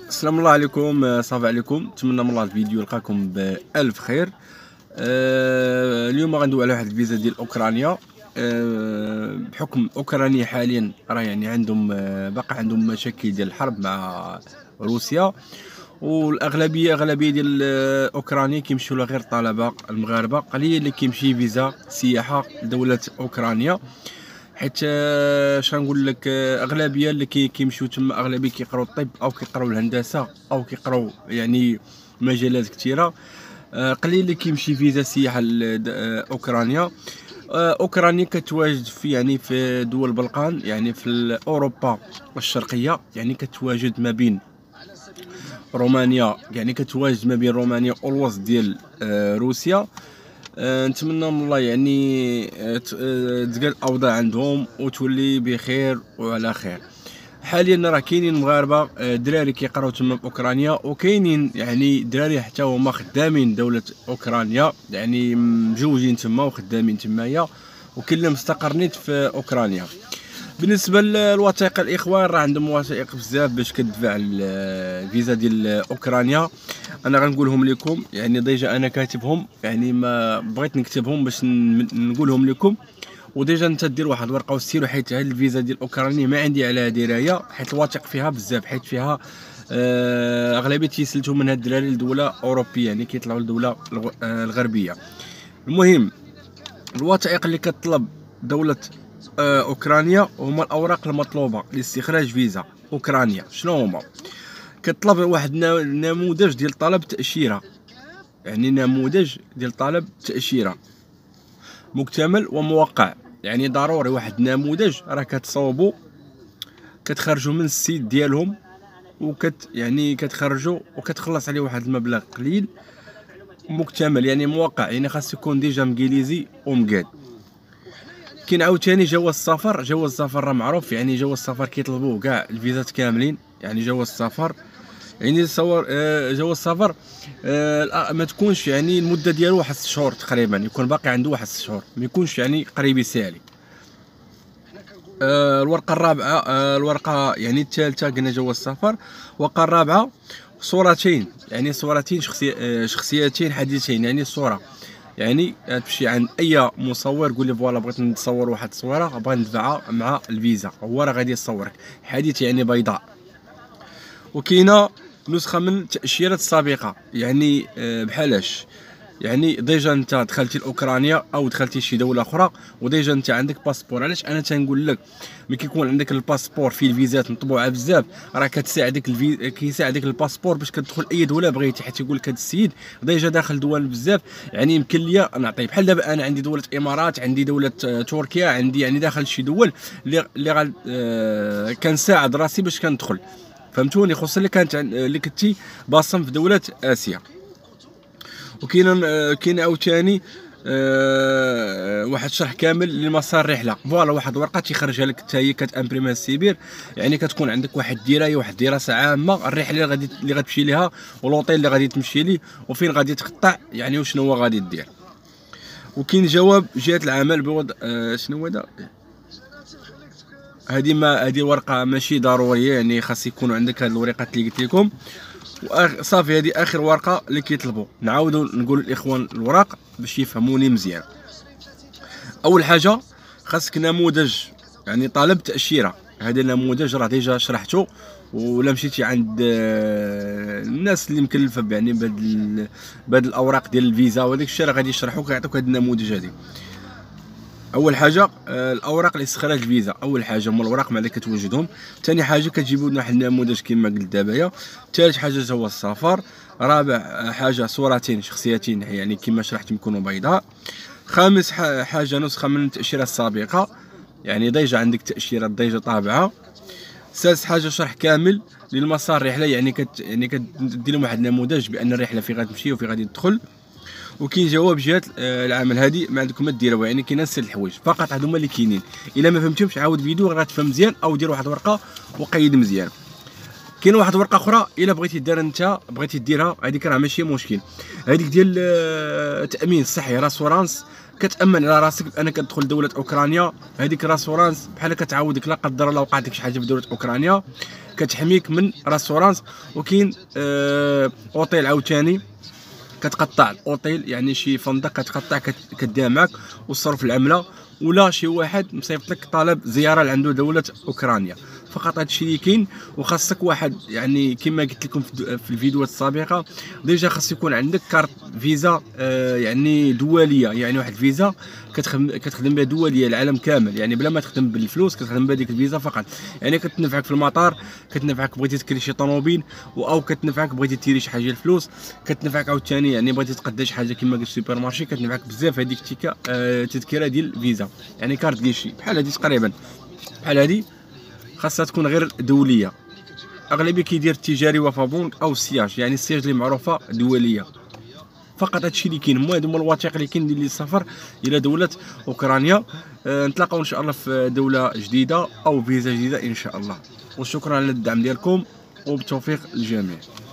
السلام الله عليكم، صافي عليكم. نتمنى من الله الفيديو يلقاكم بألف خير. اليوم غندوي على واحد الفيزا ديال اوكرانيا. بحكم اوكرانيا حاليا راه يعني عندهم باقي عندهم مشاكل ديال الحرب مع روسيا، والاغلبيه ديال اوكرانيا كيمشيو لها غير طلبه المغاربه، قليل اللي كيمشي فيزا سياحه لدوله اوكرانيا. حيت اش غنقول لك، اغلبيه اللي كيمشيو تما اغلبيه كيقراو الطب او كيقراو الهندسه او كيقراو يعني مجالات كثيره. قليل اللي كيمشي فيزا سياحه لاوكرانيا. اوكرانيا كتواجد في يعني في دول البلقان، يعني في اوروبا الشرقيه، يعني كتواجد ما بين رومانيا، يعني كتواجد ما بين رومانيا والوسط ديال روسيا. نتمنى من الله يعني تقال الاوضاع عندهم وتولي بخير وعلى خير. حاليا راه كاينين مغاربه دراري كيقراو تما في اوكرانيا، وكاينين يعني دراري حتى هما خدامين دوله اوكرانيا، يعني مجوجين تما وخدامين تمايا، وكاين اللي مستقرين في اوكرانيا. بالنسبه للوثائق الاخوان، راه عندهم وثائق بزاف باش كتدفع الفيزا ديال اوكرانيا. انا غنقولهم لكم، يعني ديجا انا كاتبهم، يعني ما بغيت نكتبهم باش نقولهم لكم. وديجا انت دير واحد الورقه وسيروا، حيت هاد الفيزا ديال اوكرانيا ما عندي عليها درايه، حيت الوثائق فيها بزاف، حيت فيها اغلبيه تيسلتوا من هاد الدراري لدوله اوروبيه، يعني كيطلعوا لدوله الغربيه. المهم الوثائق اللي كتطلب دوله اوكرانيا هما الاوراق المطلوبه لاستخراج فيزا اوكرانيا. شنو هما؟ كطلب واحد نموذج ديال طلب تاشيره، يعني نموذج ديال طلب تاشيره مكتمل وموقع. يعني ضروري واحد النموذج راه كتصوبوا، كتخرجوا من السيت ديالهم، يعني كتخرجوا وكتخلص عليه واحد المبلغ قليل مكتمل، يعني موقع، يعني خاص يكون ديجا مقيليزي ومقاد. كاين عاوتاني جواز السفر. جواز السفر راه معروف، يعني جواز السفر كيطلبوه كاع الفيزات كاملين. يعني جواز السفر يعني صور جواز السفر ما تكونش يعني المده ديالو واحد 6 شهور تقريبا، يكون باقي عنده واحد 6 شهور، ما يكونش يعني قريب يسالي. الورقه الرابعه، الورقه يعني الثالثه قلنا جواز السفر. الورقه الرابعه صورتين، يعني صورتين شخصيتين حديثين. يعني الصوره يعني تمشي عند اي مصور، قول لي فوالا بغيت نتصور واحد الصوره بغيت ندفعها مع الفيزا، هو راه غادي يصورك حديث يعني بيضاء. وكاينه نسخه من التاشيره السابقه، يعني بحالاش يعني ديجا انت دخلتي لاوكرانيا او دخلتي شي دوله اخرى وديجا انت عندك باسبور. علاش انا تنقول لك ملي كيكون عندك الباسبور فيه الفيزات مطبوعه بزاف، راه كتساعدك كيساعدك الباسبور باش كتدخل اي دوله بغيتي، حيت يقول لك هذا السيد ديجا داخل دول بزاف، يعني يمكن ليا نعطيه. بحال دابا انا عندي دوله الامارات، عندي دوله تركيا، عندي يعني داخل شي دول اللي كنساعد راسي باش كندخل، فهمتوني؟ خصوصا اللي كانت اللي كنتي باصم في دوله اسيا. وكاين عاوتاني واحد الشرح كامل لمسار الرحله. فوالا واحد الورقه تيخرجها لك حتى هي كتامبريمها السيبير، يعني كتكون عندك واحد الدرايه، واحد الدراسه عامه الرحله اللي غتمشي ليها، والوطيل اللي غادي تمشي ليه، وفين غادي تقطع يعني وشنو هو غادي دير. وكاين جواب جهه العمل بوضع شنو هو هذا. هذه ورقه ماشي ضروريه، يعني خاص يكونوا عندك هاد الورقات اللي قلت لكم. صافي هذه اخر ورقه اللي كيطلبوا. نعاودوا نقول للاخوان الوراق باش يفهموني مزيان. اول حاجه خاصك نموذج، يعني طلب تاشيره. هذا النموذج راه ديجا شرحته، ولا مشيتي عند الناس اللي مكلفه يعني بهاد الاوراق ديال الفيزا وداك الشيء، راه غادي يشرحوك يعطوك هذا النموذج. هذه اول حاجه الاوراق لاستخراج الفيزا. اول حاجه هما الوراق مع اللي كتوجدهم. ثاني حاجه كتجيبوا لنا واحد النموذج كما قلت دابايا. ثالث حاجه جواز السفر. رابع حاجه صورتين شخصيتين، يعني كما شرحت يكونوا بيضاء. خامس حاجه نسخه من التاشيره السابقه، يعني ديجا عندك تاشيره ديجا طابعه. سادس حاجه شرح كامل للمسار الرحله، يعني كدير لهم واحد النموذج بان الرحله فين غتمشي وفين غادي تدخل. وكاين جواب جهه العمل. هذه ما عندكم ما ديروها، يعني كاين 6 الحوايج فقط، هادو هما اللي كاينين. الا ما فهمتهمش عاود فيديو غتفهم مزيان، او دير واحد الورقه وقيد مزيان. كاين واحد ورقه اخرى الا بغيتي دير انت بغيتي ديرها، هذيك راه ماشي مشكل، هذيك ديال التامين الصحي راسورانس، كتامن على راسك بانك كتدخل دوله اوكرانيا. هذيك راسورانس بحال كتعاودك لا قدر الله وقعت لك شي حاجه في دوله اوكرانيا كتحميك من راسورانس. وكاين اوتيل عاوتاني كتقطع الاوتيل، يعني شي فندق كتقطع كديها معاك والصرف العمله، ولا شي واحد مصيفط لك طلب زياره لعندو دوله اوكرانيا. فقط هادشي اللي كاين. وخاصك واحد يعني كما قلت لكم في الفيديوهات السابقه، ديجا خاص يكون عندك كارت فيزا يعني دوليه، يعني واحد الفيزا كتخدم بها دوليه العالم كامل، يعني بلا ما تخدم بالفلوس كتخدم بهذيك الفيزا فقط. يعني كتنفعك في المطار، كتنفعك بغيتي تكري شي طوموبيل، او كتنفعك بغيتي تيري شي حاجه الفلوس، كتنفعك عاوتاني يعني بغيتي تقضي شي حاجه كما قلت سوبر مارشي، كتنفعك بزاف هذيك التذكره ديال الفيزا. يعني كارت كيشي بحال هذه تقريبا، بحال هذه خاصها تكون غير دوليه. اغلبيه كيدير التجاري وفابونك او السياج، يعني السياج اللي معروفه دوليه فقط. هادشي اللي كاين، هما هادو الوثائق اللي كاين ديال السفر الى دوله اوكرانيا. نتلاقاو ان شاء الله في دوله جديده او فيزا جديده ان شاء الله. وشكرا على الدعم ديالكم وبالتوفيق للجميع.